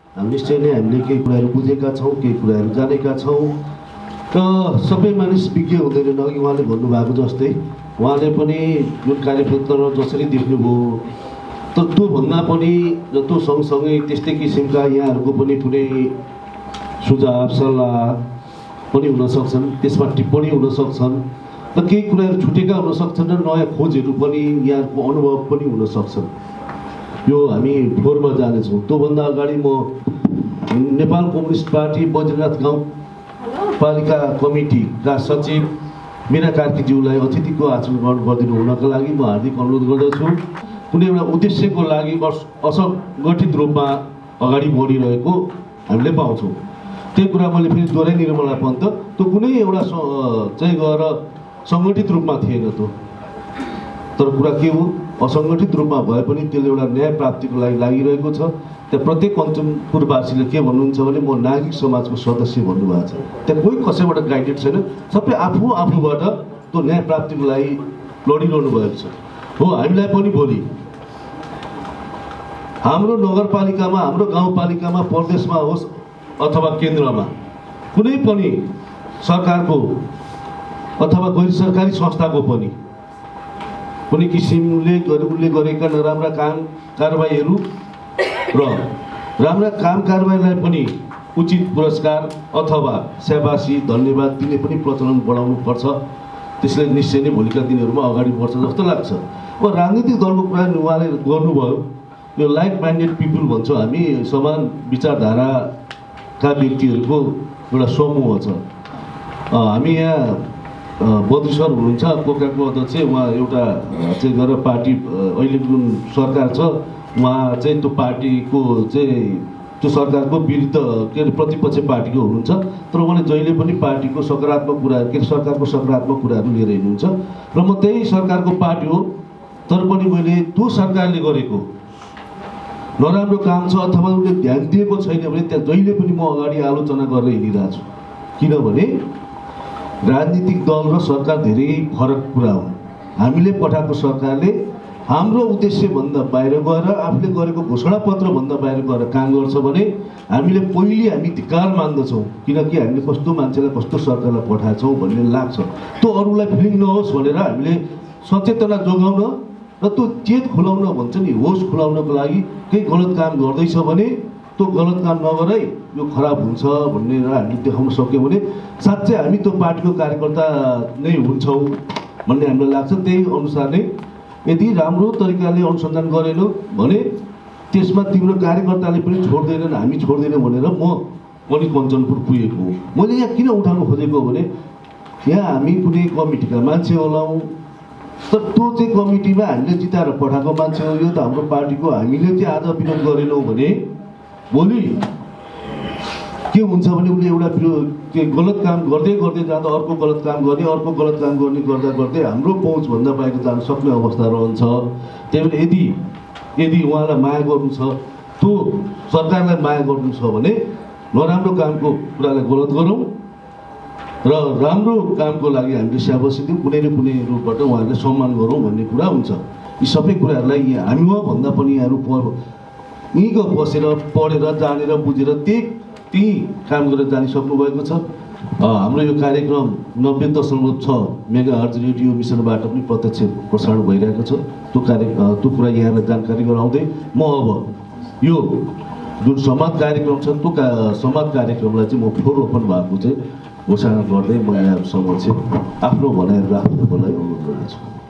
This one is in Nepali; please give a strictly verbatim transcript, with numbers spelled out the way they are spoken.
निश्चय नै हामीले केही कुराहरू बुझेका छौँ, केही कुराहरू जानेका छौँ र सबै मानिस विज्ञ हुँदैनन्। अघि उहाँले भन्नुभएको जस्तै उहाँले पनि जुन कार्यक्षेत्र जसरी देख्नुभयो तर त्योभन्दा पनि र त्यो सँगसँगै त्यस्तै किसिमका यहाँहरूको पनि कुनै सुझाव सल्लाह पनि हुन सक्छन्, त्यसमा टिप्पणी हुन सक्छन् र केही कुराहरू छुटेका हुन सक्छन् र नयाँ खोजहरू पनि यहाँको अनुभव पनि हुन सक्छन्। यो हामी फोहोरमा जानेछौँ। त्योभन्दा अगाडि म नेपाल कम्युनिस्ट पार्टी बज्रनाथ गाउँ पालिका कमिटीका सचिव मीरा कार्कीज्यूलाई अतिथिको आचरण ग्रहण गरिदिनु हुनका लागि म हार्दिक अनुरोध गर्दछु। कुनै एउटा उद्देश्यको लागि असङ्गठित रूपमा अगाडि बढिरहेको हामीले पाउँछौँ। त्यही कुरा मैले फेरि दोहोऱ्याइ निर्मला पन्त त्यो कुनै एउटा चाहिँ गएर सङ्गठित रूपमा थिएन त्यो, तर कुरा के हो असङ्गठित रूपमा भए पनि त्यसले एउटा न्याय प्राप्तिको लागि लागिरहेको छ। त्यहाँ प्रत्येक कञ्चनपुरवासीले के भन्नुहुन्छ भने म नागरिक समाजको सदस्य भन्नुभएको छ। त्यहाँ कोही कसैबाट गाइडेड छैन, सबै आफू आफूबाट त्यो न्याय प्राप्तिको लागि लडिरहनु भएको छ। हो हामीलाई पनि भोलि हाम्रो नगरपालिकामा हाम्रो गाउँपालिकामा प्रदेशमा होस् अथवा केन्द्रमा कुनै पनि सरकारको अथवा गैर सरकारी संस्थाको पनि कुनै किसिमले उसले गरेका नराम्रा काम कारबाहीहरू र राम्रा काम कारबाहीलाई पनि उचित पुरस्कार अथवा स्याबासी धन्यवाद दिने पनि प्रचलन बढाउनु पर्छ। त्यसले निश्चय नै भोलिका दिनहरूमा अगाडि बढ्छ जस्तो लाग्छ। अब राजनीतिक दलको कुरा उहाँले गर्नुभयो, यो लाइक माइन्डेड पिपुल भन्छौँ हामी, समान विचारधाराका व्यक्तिहरूको एउटा समूह छ। हामी यहाँ बद्री सर हुनुहुन्छ कोकाको अध्यक्ष, उहाँ एउटा चाहिँ गरेर पार्टी अहिले जुन सरकार छ उहाँ चाहिँ त्यो पार्टीको चाहिँ त्यो सरकारको विरुद्ध के अरे प्रतिपक्ष पार्टीको हुनुहुन्छ, तर उहाँले जहिले पनि पार्टीको सकारात्मक कुरा के सरकारको सकारात्मक कुराहरू लिएर हिँड्नुहुन्छ र म त्यही सरकारको पार्टी हो। तर पनि मैले त्यो सरकारले गरेको नराम्रो काम छ अथवा उसले ध्यान दिएको छैन भने त्यहाँ जहिले पनि म अगाडि आलोचना गरेर हिँडिरहेको छु। किनभने राजनीतिक दल र सरकार धेरै फरक कुरा हो। हामीले पठाएको सरकारले हाम्रो उद्देश्यभन्दा बाहिर गएर आफूले गरेको घोषणापत्रभन्दा बाहिर गएर काम गर्छ भने हामीले पहिले हामी धिक्कार मान्दछौँ, किनकि हामीले कस्तो मान्छेलाई कस्तो सरकारलाई पठाएछौँ भन्ने लाग्छ। त्यो अरूलाई फिलिङ नहोस् भनेर हामीले सचेतना जोगाउन र त्यो चेत खुलाउन भन्छ नि, होस खुलाउनको लागि केही गलत काम गर्दैछ भने त्यो गलत काम नगरै यो खराब हुन्छ भन्ने हामीले देखाउन सक्यौँ भने साँच्चै हामी त्यो पार्टीको कार्यकर्ता नै हुन्छौँ भन्ने हामीलाई लाग्छ। त्यही अनुसार नै यदि राम्रो तरिकाले अनुसन्धान गरेनौँ भने त्यसमा तिम्रो कार्यकर्ताले पनि छोड्दैनन्, हामी छोड्दैनौँ भनेर म पनि कञ्चनपुर पुगेको हो। मैले यहाँ किन उठाउनु खोजेको भने यहाँ हामी कुनै कमिटीका मान्छे होलाौँ, तर त्यो चाहिँ कमिटीमा हामीले जिताएर पठाएको मान्छे हो, यो त हाम्रो पार्टीको, हामीले चाहिँ आज विरोध गरेनौँ भने भोलि के हुन्छ भने उसले एउटा के गलत काम गर्दै गर्दै जाँदा अर्को गलत काम गर्ने अर्को गलत काम गर्ने गर्दा गर्दै हाम्रो पहुँचभन्दा बाहिर जान सक्ने अवस्था रहन्छ। त्यही भएर यदि यदि उहाँलाई माया गर्नु छ, त्यो सरकारलाई माया गर्नु छ भने नराम्रो कामको कुरालाई गलत गरौँ र राम्रो कामको लागि हामीले स्याबासी दिउँ, कुनै न कुनै रूपबाट उहाँहरूलाई सम्मान गरौँ भन्ने कुरा हुन्छ। यी सबै कुराहरूलाई हामी भन्दा पनि यहाँहरू यहीँको बसेर पढेर जानेर बुझेर त्यही त्यही काम गरेर जानिसक्नु भएको छ। हाम्रो यो कार्यक्रम नब्बे दशमलव छ मेगा हर्ज रेडियो मिसनबाट पनि प्रत्यक्ष प्रसारण भइरहेको छ। त्यो कार्य त्यो कुरा यहाँलाई जानकारी गराउँदै म अब यो जुन संवाद कार्यक्रम छ त्यो का संवाद कार्यक्रमलाई चाहिँ म फ्लोर ओपन भएको चाहिँ घोषणा गर्दै म यहाँहरू समक्ष आफ्नो भनाइहरू राख्नुको लागि अनुरोध गर्दछु।